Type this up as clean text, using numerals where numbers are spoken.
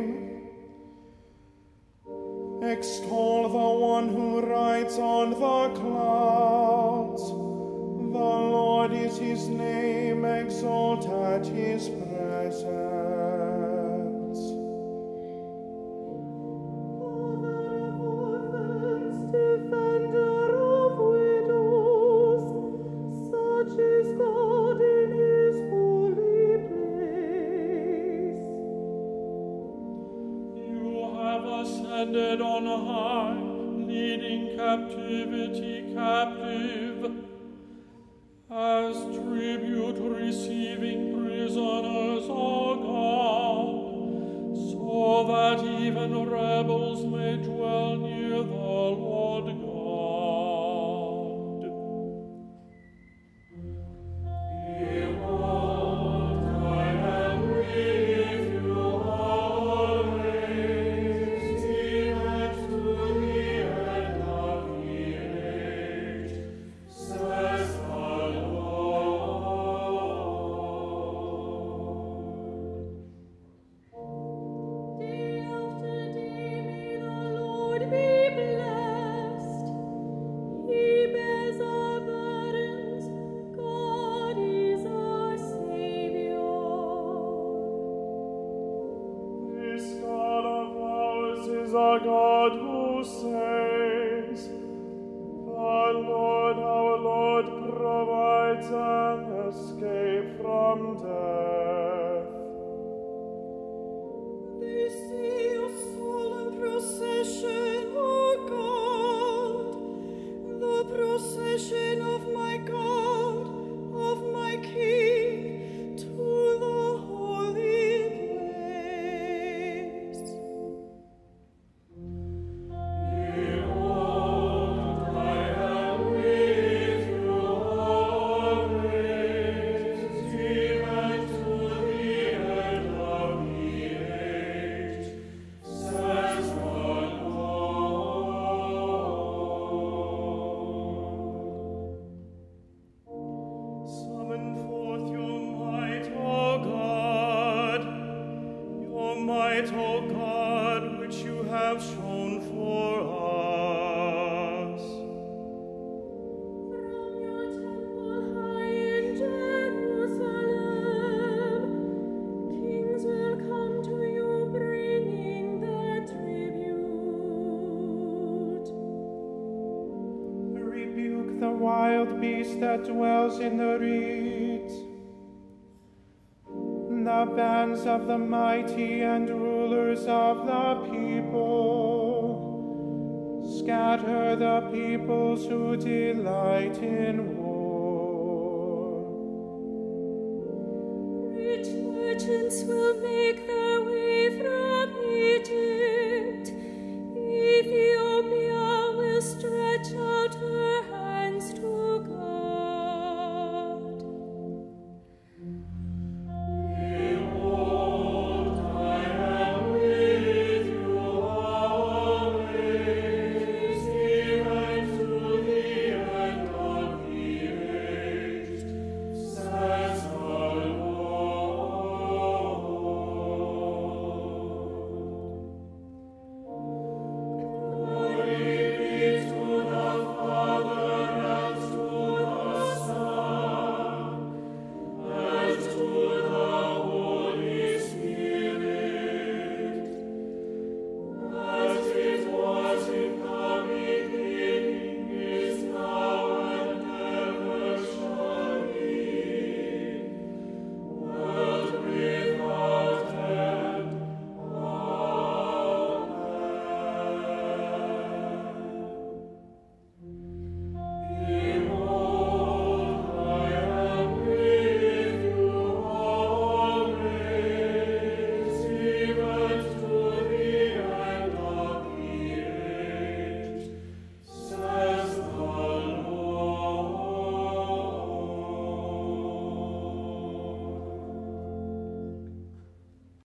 Extol the one who rides on the clouds. The Lord is his name, exalt at his presence. Father of orphans, defender of widows, such is God in his holy place. You have ascended on high, leading captivity captive, as tribute receiving prisoners, O God, so that even rebels may dwell near the Lord God. Behold, I am with you always, even to the end of the age, says the Day after day may the Lord be blessed. He bears our burdens. God is our Savior. This God of ours is a God who saves. The Lord our Lord provides an escape from death. They see your solemn procession, O God, the procession of my God, of my King, to the holy place. Behold, I am with you always, even to the end of the age, says the Lord. Summon forth your might, O God, which you have shown for us. From your temple high in Jerusalem, kings will come to you bringing their tribute. Rebuke the wild beast that dwells in the reeds, the bands of the mighty and rulers of the people. Scatter the peoples who delight in war. Rich merchants will make their